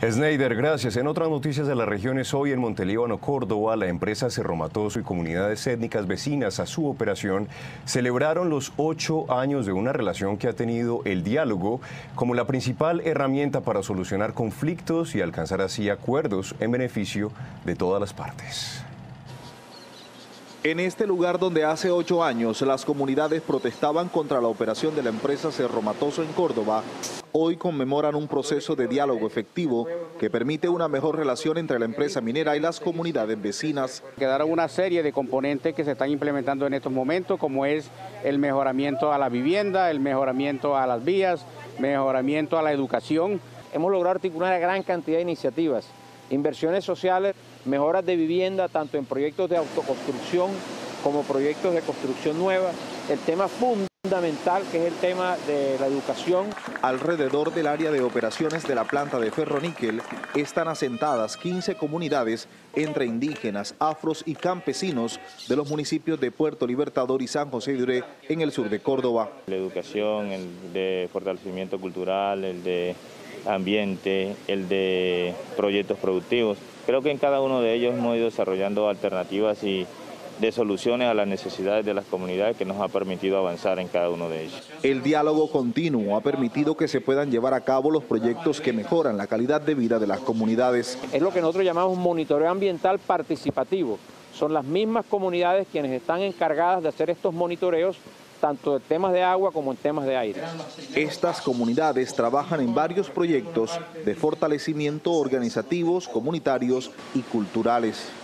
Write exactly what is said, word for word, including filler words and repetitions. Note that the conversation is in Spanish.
Sneider, gracias. En otras noticias de las regiones, hoy en Montelíbano, Córdoba, la empresa Cerro Matoso y comunidades étnicas vecinas a su operación celebraron los ocho años de una relación que ha tenido el diálogo como la principal herramienta para solucionar conflictos y alcanzar así acuerdos en beneficio de todas las partes. En este lugar donde hace ocho años las comunidades protestaban contra la operación de la empresa Cerro Matoso en Córdoba, hoy conmemoran un proceso de diálogo efectivo que permite una mejor relación entre la empresa minera y las comunidades vecinas. Quedaron una serie de componentes que se están implementando en estos momentos, como es el mejoramiento a la vivienda, el mejoramiento a las vías, mejoramiento a la educación. Hemos logrado articular una gran cantidad de iniciativas, inversiones sociales, mejoras de vivienda, tanto en proyectos de autoconstrucción como proyectos de construcción nueva. El tema fundamental, que es el tema de la educación. Alrededor del área de operaciones de la planta de ferroníquel están asentadas quince comunidades entre indígenas, afros y campesinos de los municipios de Puerto Libertador y San José de Uré en el sur de Córdoba. La educación, el de fortalecimiento cultural, el de ambiente, el de proyectos productivos. Creo que en cada uno de ellos hemos ido desarrollando alternativas y de soluciones a las necesidades de las comunidades que nos ha permitido avanzar en cada uno de ellos. El diálogo continuo ha permitido que se puedan llevar a cabo los proyectos que mejoran la calidad de vida de las comunidades. Es lo que nosotros llamamos un monitoreo ambiental participativo. Son las mismas comunidades quienes están encargadas de hacer estos monitoreos, tanto en temas de agua como en temas de aire. Estas comunidades trabajan en varios proyectos de fortalecimiento organizativos, comunitarios y culturales.